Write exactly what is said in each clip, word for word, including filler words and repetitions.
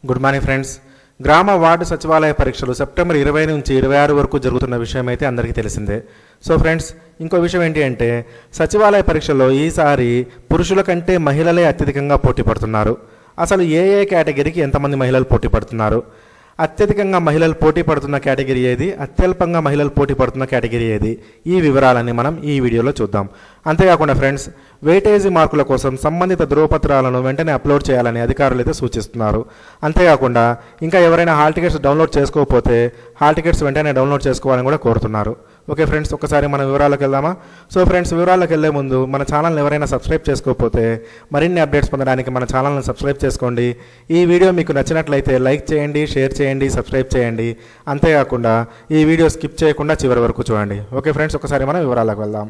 Good morning friends. గ్రామ ward సచివాలయ పరీక్షలు సెప్టెంబర్ ఇరవై నుంచి ఇరవై ఆరు వరకు జరుగుతున్న విషయం అయితే అందరికీ తెలిసిందే. సో ఫ్రెండ్స్, ఇంకో విషయం ఏంటి అంటే సచివాలయ పరీక్షల్లో ఈసారి పురుషుల కంటే మహిళలే అత్యధికంగా పోటీ పడుతున్నారు. అసలు ఏ ఏ కేటగిరీకి ఎంతమంది మహిళలు పోటీ పడుతున్నారు, అత్యధికంగా మహిళలు పోటీ పడుతున్న కేటగిరీ ఏది, అత్యల్పంగా మహిళలు పోటీ పడుతున్న కేటగిరీ ఏది, ఈ వివరాలన్నీ మనం ఈ వీడియోలో చూద్దాం. అంతేకాకుండా ఫ్రెండ్స్, వెయిటేజీ మార్కుల కోసం సంబంధిత ధృవపత్రాలను వెంటనే అప్లోడ్ చేయాలని అధికారులు అయితే సూచిస్తున్నారు. అంతేకాకుండా ఇంకా ఎవరైనా హాల్ టికెట్స్ డౌన్లోడ్ చేసుకోకపోతే హాల్ టికెట్స్ వెంటనే డౌన్లోడ్ చేసుకోవాలని కూడా కోరుతున్నారు. ఓకే ఫ్రెండ్స్, ఒకసారి మన వివరాలకు వెళ్దామా? సో ఫ్రెండ్స్, వివరాలకు వెళ్లే ముందు మన ఛానల్ని ఎవరైనా సబ్స్క్రైబ్ చేసుకోకపోతే మరిన్ని అప్డేట్స్ పొందడానికి మన ఛానల్ని సబ్స్క్రైబ్ చేసుకోండి. ఈ వీడియో మీకు నచ్చినట్లయితే లైక్ చేయండి, షేర్ చేయండి, సబ్స్క్రైబ్ చేయండి. అంతేకాకుండా ఈ వీడియో స్కిప్ చేయకుండా చివరి వరకు చూడండి. ఓకే ఫ్రెండ్స్, ఒకసారి మనం వివరాలకు వెళ్దాం.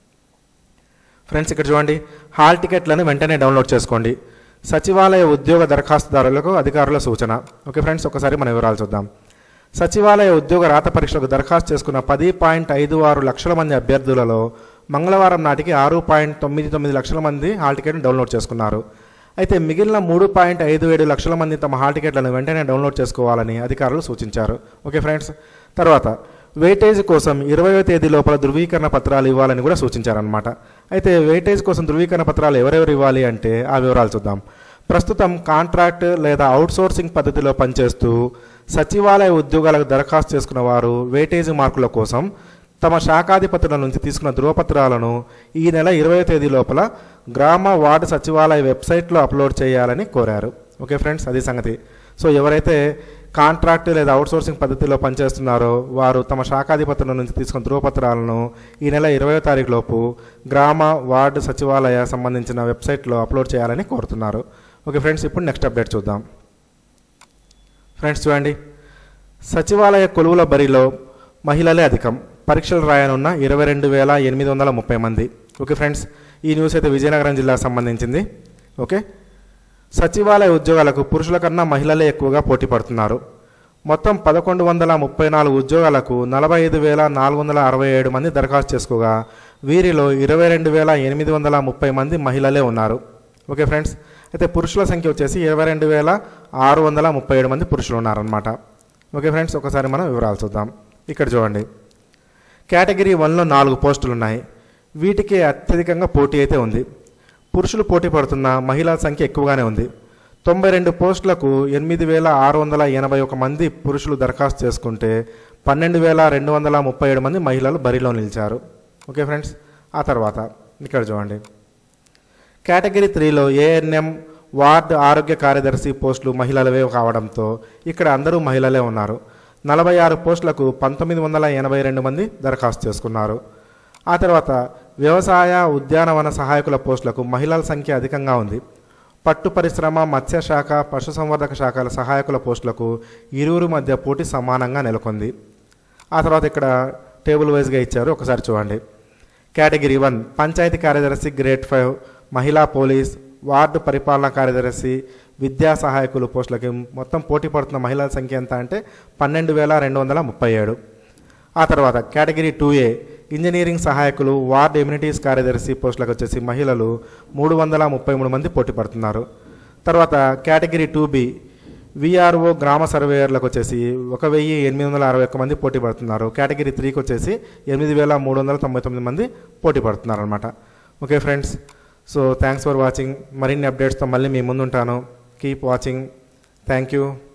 ఫ్రెండ్స్, ఇక్కడ చూడండి, హాల్ టికెట్లను వెంటనే డౌన్లోడ్ చేసుకోండి. సచివాలయ ఉద్యోగ దరఖాస్తుదారులకు అధికారుల సూచన. ఓకే ఫ్రెండ్స్, ఒకసారి మన వివరాలు చూద్దాం. సచివాలయ ఉద్యోగ రాత పరీక్షలకు దరఖాస్తు చేసుకున్న పది పాయింట్ ఐదు ఆరు లక్షల మంది అభ్యర్థులలో మంగళవారం నాటికి ఆరు పాయింట్ తొమ్మిది తొమ్మిది లక్షల మంది హాల్ టికెట్ను డౌన్లోడ్ చేసుకున్నారు. అయితే మిగిలిన మూడు పాయింట్ ఐదు ఏడు లక్షల మంది తమ హాల్ టికెట్లను వెంటనే డౌన్లోడ్ చేసుకోవాలని అధికారులు సూచించారు. ఓకే ఫ్రెండ్స్, తర్వాత వెయిటేజ్ కోసం ఇరవయో తేదీ లోపల ధృవీకరణ పత్రాలు ఇవ్వాలని కూడా సూచించారనమాట. అయితే వెయిటేజ్ కోసం ధృవీకరణ పత్రాలు ఎవరెవరు ఇవ్వాలి అంటే ఆ వివరాలు చూద్దాం. ప్రస్తుతం కాంట్రాక్ట్ లేదా అవుట్సోర్సింగ్ పద్ధతిలో పనిచేస్తూ సచివాలయ ఉద్యోగాలకు దరఖాస్తు చేసుకున్న వారు వెయిటేజ్ మార్కుల కోసం తమ శాఖాధిపతుల నుంచి తీసుకున్న ధృవపత్రాలను ఈ నెల ఇరవై తేదీ లోపల గ్రామ వార్డు సచివాలయ వెబ్సైట్లో అప్లోడ్ చేయాలని కోరారు. ఓకే ఫ్రెండ్స్, అది సంగతి. సో ఎవరైతే కాంట్రాక్ట్ లేదా అవుట్సోర్సింగ్ పద్ధతిలో పనిచేస్తున్నారో వారు తమ శాఖాధిపతుల నుంచి తీసుకున్న ధృవపత్రాలను ఈ నెల ఇరవయో తారీఖు లోపు గ్రామ వార్డు సచివాలయ సంబంధించిన వెబ్సైట్లో అప్లోడ్ చేయాలని కోరుతున్నారు. ఓకే ఫ్రెండ్స్, ఇప్పుడు నెక్స్ట్ అప్డేట్ చూద్దాం. ఫ్రెండ్స్ చూడండి, సచివాలయ కొలువుల బరిలో మహిళలే అధికం, పరీక్షలు రాయనున్న ఇరవై రెండు వేల ఎనిమిది వందల ముప్పై మంది. ఓకే ఫ్రెండ్స్, ఈ న్యూస్ అయితే విజయనగరం జిల్లాకు సంబంధించింది. ఓకే, సచివాలయ ఉద్యోగాలకు పురుషుల కన్నా మహిళలే ఎక్కువగా పోటీ పడుతున్నారు. మొత్తం పదకొండు వందల ముప్పై నాలుగు ఉద్యోగాలకు నలభై ఐదు వేల నాలుగు వందల అరవై ఏడు మంది దరఖాస్తు చేసుకోగా వీరిలో ఇరవై రెండు వేల ఎనిమిది వందల ముప్పై మంది మహిళలే ఉన్నారు. ఓకే ఫ్రెండ్స్, అయితే పురుషుల సంఖ్య వచ్చేసి ఇరవై రెండు వేల ఆరు వందల ముప్పై ఏడు మంది పురుషులు ఉన్నారనమాట. ఓకే ఫ్రెండ్స్, ఒకసారి మనం వివరాలు చూద్దాం. ఇక్కడ చూడండి, కేటగిరీ వన్లో నాలుగు పోస్టులు ఉన్నాయి. వీటికి అత్యధికంగా పోటీ అయితే ఉంది. పురుషులు పోటీ పడుతున్న మహిళల సంఖ్య ఎక్కువగానే ఉంది. తొంభై రెండు పోస్టులకు ఎనిమిది వేల ఆరు వందల ఎనభై ఒక మంది పురుషులు దరఖాస్తు చేసుకుంటే పన్నెండు వేల రెండు వందల ముప్పై ఏడు మంది మహిళలు బరిలో నిలిచారు. ఓకే ఫ్రెండ్స్, ఆ తర్వాత ఇక్కడ చూడండి, కేటగిరీ త్రీలో ఏఎన్ఎం వార్డు ఆరోగ్య కార్యదర్శి పోస్టులు మహిళలవే కావడంతో ఇక్కడ అందరూ మహిళలే ఉన్నారు. నలభై ఆరు పోస్టులకు పంతొమ్మిది వందల ఎనభై రెండు మంది దరఖాస్తు చేసుకున్నారు. ఆ తర్వాత వ్యవసాయ ఉద్యానవన సహాయకుల పోస్టులకు మహిళల సంఖ్య అధికంగా ఉంది. పట్టు పరిశ్రమ, మత్స్యశాఖ, పశుసంవర్ధక శాఖల సహాయకుల పోస్టులకు ఇరువురు మధ్య పోటీ సమానంగా నెలకొంది. ఆ తర్వాత ఇక్కడ టేబుల్ వైజ్గా ఇచ్చారు, ఒకసారి చూడండి. కేటగిరీ వన్ పంచాయతీ కార్యదర్శి గ్రేడ్ ఫైవ్, మహిళా పోలీస్, వార్డు పరిపాలనా కార్యదర్శి, విద్యా సహాయకులు పోస్టులకి మొత్తం పోటీ పడుతున్న మహిళల సంఖ్య ఎంత అంటే పన్నెండు వేల రెండు వందల ముప్పై ఏడు. ఆ తర్వాత కేటగిరీ టూ ఏ ఇంజనీరింగ్ సహాయకులు, వార్డు ఎమ్యూనిటీస్ కార్యదర్శి పోస్టులకు వచ్చేసి మహిళలు మూడు వందల ముప్పై మూడు మంది పోటీ పడుతున్నారు. తర్వాత కేటగిరీ టూ బి విఆర్ఓ గ్రామ సర్వేయర్లకు వచ్చేసి ఒక వెయ్యి ఎనిమిది వందల అరవై ఒక్క మంది పోటీ పడుతున్నారు. కేటగిరీ త్రీకి వచ్చేసి ఎనిమిది వేల మూడు వందల తొంభై తొమ్మిది మంది పోటీ పడుతున్నారు అనమాట. Okay friends, so thanks for watching. మరిన్ని అప్డేట్స్తో మళ్ళీ మీ ముందుంటాను. Keep watching. Thank you.